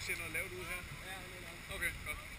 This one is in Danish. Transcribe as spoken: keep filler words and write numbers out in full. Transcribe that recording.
ser noget lavt ud her. Ja, det er nok. Okay, godt.